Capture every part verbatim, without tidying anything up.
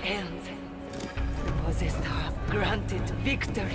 ends. The possessed have granted victory.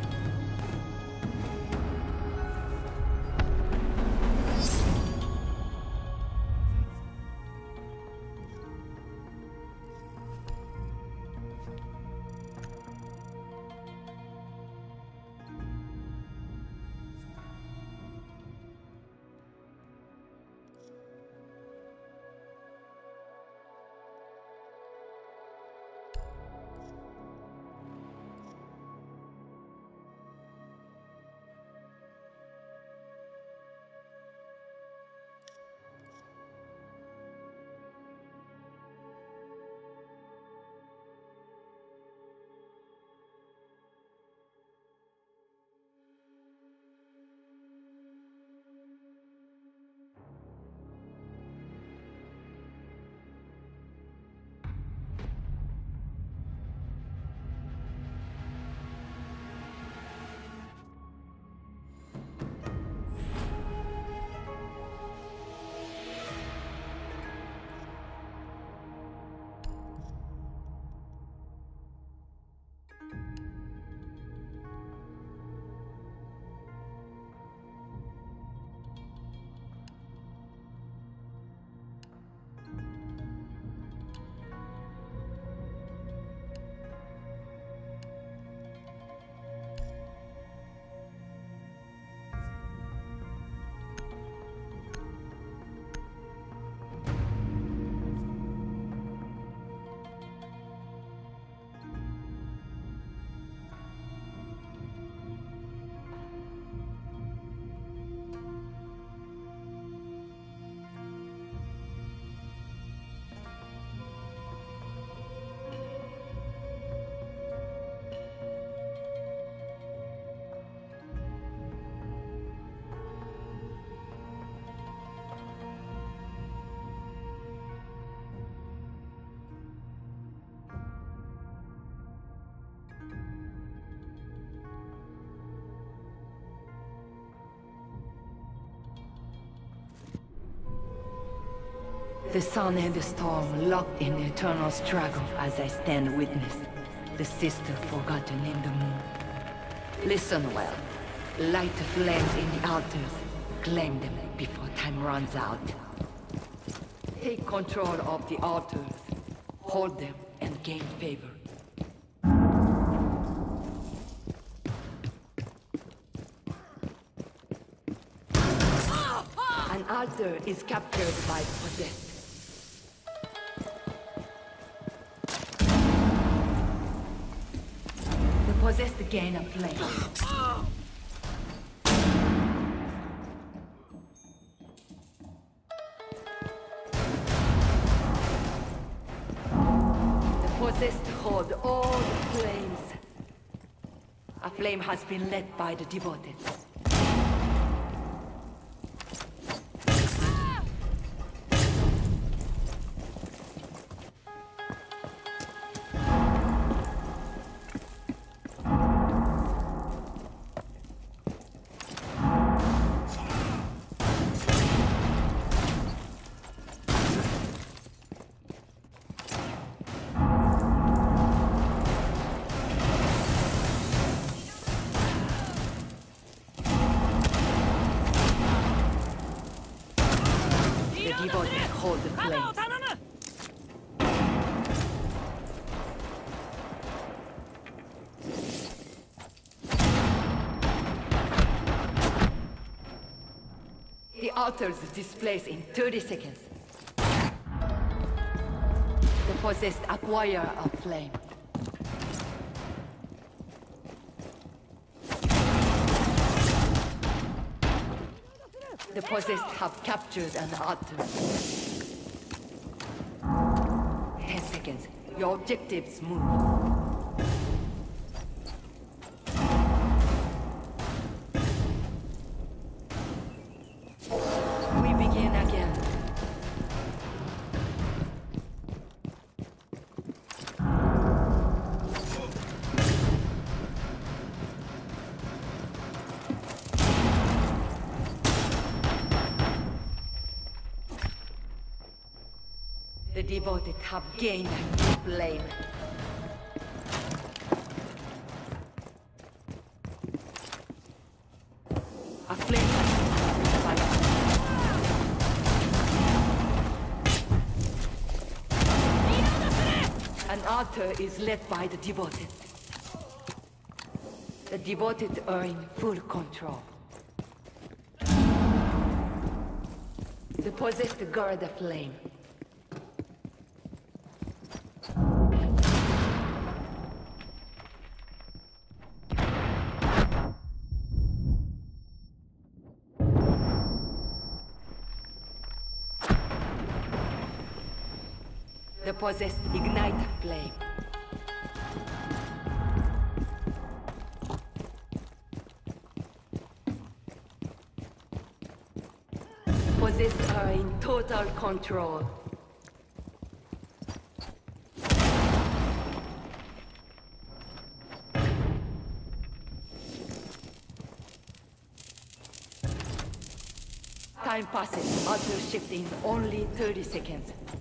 The sun and the storm locked in eternal struggle as I stand witness. The sister forgotten in the moon. Listen well. Light the flames in the altars. Claim them before time runs out. Take control of the altars. Hold them and gain favor. An altar is captured by possessed. Possessed gain a flame. The possessed hold all the flames. A flame has been lit by the devoted. Hold the flame. The altars displace in thirty seconds. The possessed acquire a flame. The possessed have captured an altar. Ten seconds. Your objectives move. We begin again. The devoted have gained a new flame. A flame fire. An altar is led by the devoted. The devoted are in full control. The possessed guard the flame. The possessed ignite the flame. Possessed are in total control. Time passes, auto shifting only thirty seconds.